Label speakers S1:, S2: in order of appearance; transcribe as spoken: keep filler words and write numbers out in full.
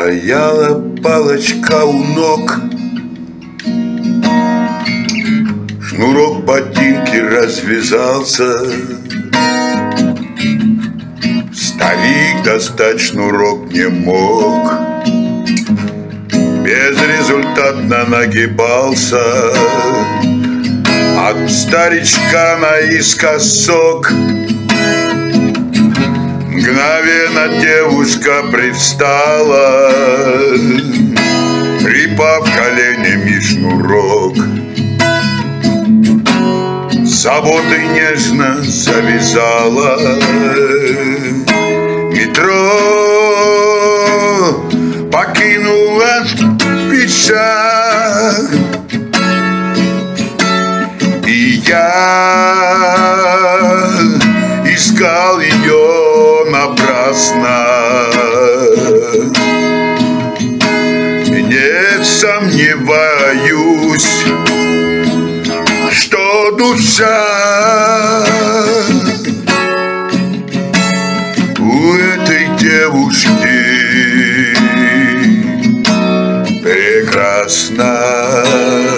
S1: Стояла палочка у ног, шнурок ботинки развязался. Старик достать шнурок не мог, безрезультатно нагибался. От старичка наискосок мгновенно девушка привстала, припав коленями шнурок. Заботой нежно завязала. Метро покинула печаль, и я искал ее напрасно. Не сомневаюсь, что душа у этой девушки прекрасна.